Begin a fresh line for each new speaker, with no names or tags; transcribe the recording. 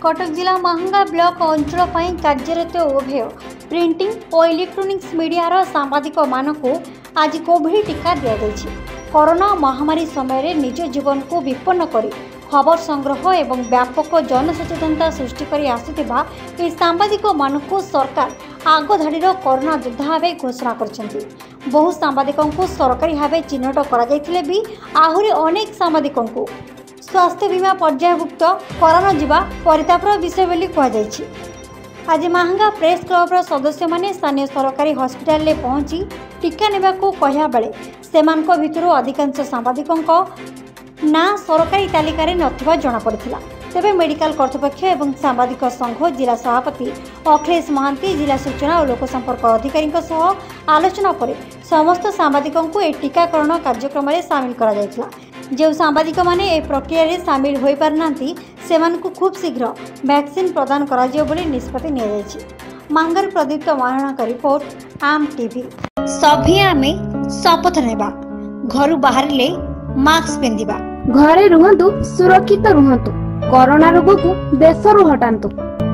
कटक जिला महंगा ब्लॉक अंचल कार्यरत उभय प्रिंटिंग और इलेक्ट्रोनिक्स मीडिया सांबादिक मानक आज कोविड टीका दि कोरोना महामारी समय निज जीवन को विपन्न कर खबर संग्रह एवं व्यापक जनसचेतनता सृष्टि कर आसुथिबा ए सांबादिक मानक सरकार आगधाड़ीर कोरोना योद्धा भाव घोषणा कर बहु सांबादिकों को सरकारी भाव चिन्हट कर भी आहरी अनेक सांबादिकों को स्वास्थ्य बीमा पर्यायभुक्त कराना जिबा परितापर विषय बोली कहुଯାଇଛି। आज महंगा प्रेस क्लबर सदस्य माने स्थानीय सरकारी हॉस्पिटल ले पहुंची टीका नेबा को कहया बेले सेमानक भितरु अधिकांश सांबादिकों ना सरकारी तालिका नथिबा जणा पड़िथिला। तेबे मेडिकल कर्तृपक्ष एवं सांबादिक संघ जिला सभापति अखिलेश महांती जिला सूचना और लोक संपर्क अधिकारी आलोचना पर समस्त सांबादिकों को ए टीकाकरण कार्यक्रम में सामिल करा जायथिला। जो सांबादिक माने ए प्रक्रिया रे शामिल होई पारनांती सेमानकु खूब शीघ्र वैक्सीन प्रदान करा जियो बोली निष्पत्ति निया जायछि। मांगर प्रदीप्त महाराणा का रिपोर्ट आम टीवी। सभी आमे शपथ नेबा घर बाहरिले मास्क पिंधिबा घरे रुहंतु सुरक्षित रुहंतु कोरोना रोग को देशरू हटांतु।